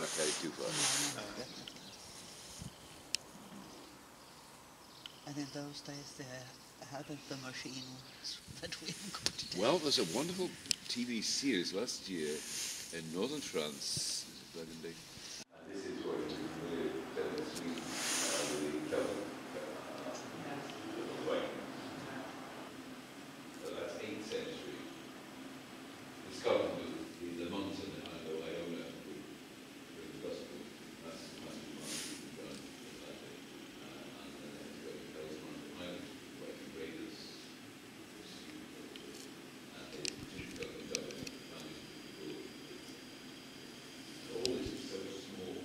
not carry too far. No, definitely. And in those days, how did the machine works that we have got today? Well, there's a wonderful TV series last year in northern France, Burgundy. And this is what you really demonstrate the Celtic way. So that's 8th century. In Scotland, the monks and the Iona with the gospel. That's the kind of monks who run that way. And then to go to Elsmont Island, where the raiders and they didn't go to Dublin. All this is so small.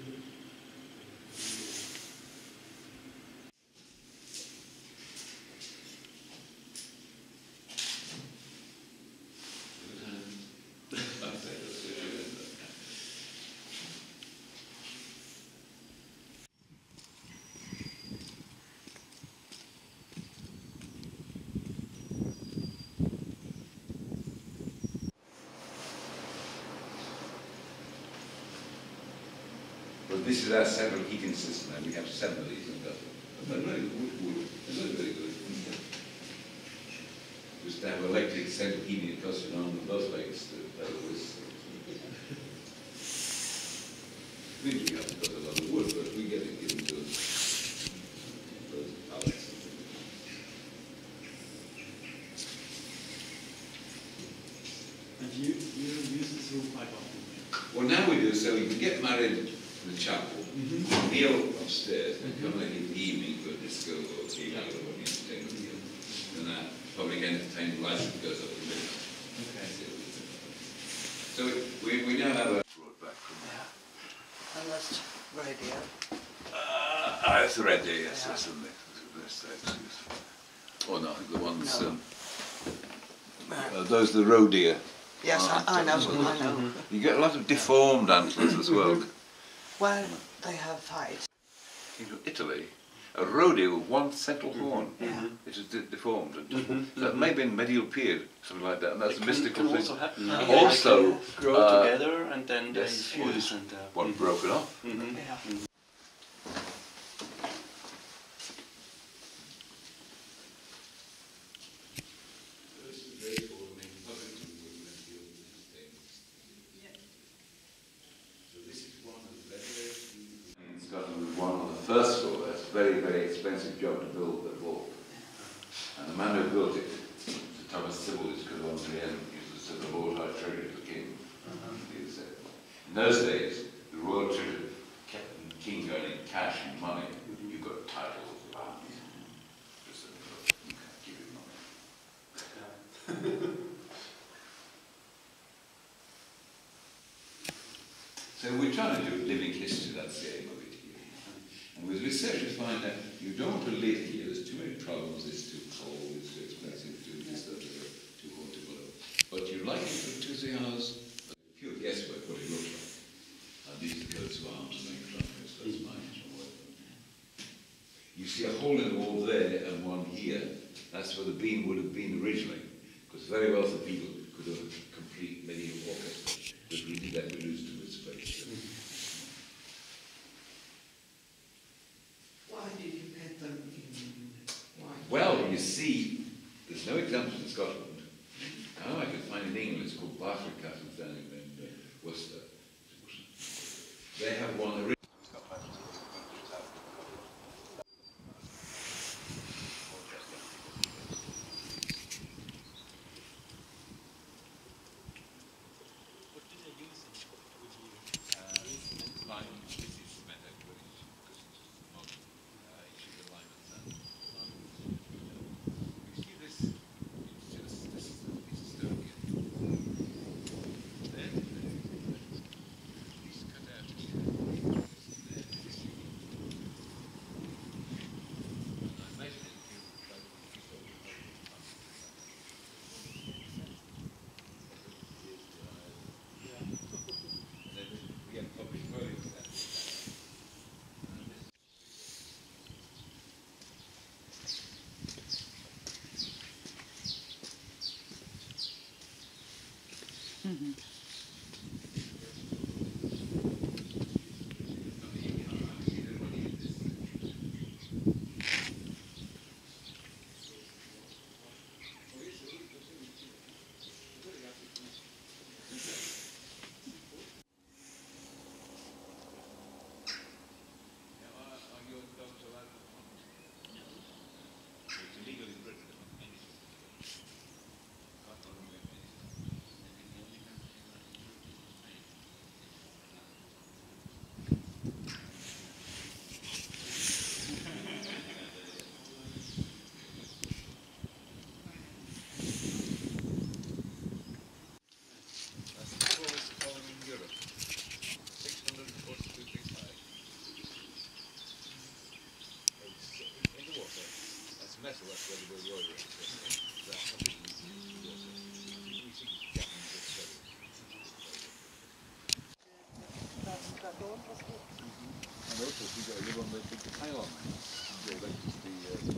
Well, this is our central heating system, and we have 7 of these in Dublin. But really, wood. It's not very good. Just to have electric central heating, it costs an arm and both legs to play with this. We have to got a lot of wood, but we get it given to us. Those pallets. And you use this room quite often? Well, now we do, so you can get married in the chapel, kneel upstairs, and come like in the evening for a disco or tea night or what you entertain with you. And that public entertainment license goes up to midnight. Okay. So we now have a brought back from there. And that's radio. It's the red deer, yes, that's the best excuse. Oh no, I think the ones, No. those are the roe deer. Yes, I know. You get a lot of deformed antlers as well. Well, they have height. In Italy, a roe deer with one central horn. It is deformed. So it may be in medieval period, something like that, and that's a mystical thing. Also happen. Also, Like grow together and then they yes, fuse and one broken off. Yeah. In Scotland, was one on the first floor. That's a very, very expensive job to build the vault. And the man who built it, Sir Thomas Sybil, is because on the end, used to say the Lord High Treasurer of the King. In those days, the Royal Treasurer kept the King going in cash and money. You got titles, lands. Just you can't give him money. So we're trying to do living history, that's the aim of it here. And with research we find that you don't want to live here, there's too many problems, it's too cold, it's too expensive, too haunted, whatever. But you like it for 2-3 hours, pure guesswork what it looks like. And these are coats of arms and triangles, so that's mine. You see a hole in the wall there and one here, that's where the beam would have been originally, because very wealthy people could have a complete medieval orchestra, but we did that, we lose too much space. Why did you get them in white? Well, you see, there's no examples in Scotland. Now I could find in England, it's called Barford Castle down in Worcester. They have one original. You got a good one, the big tail on there. The electricity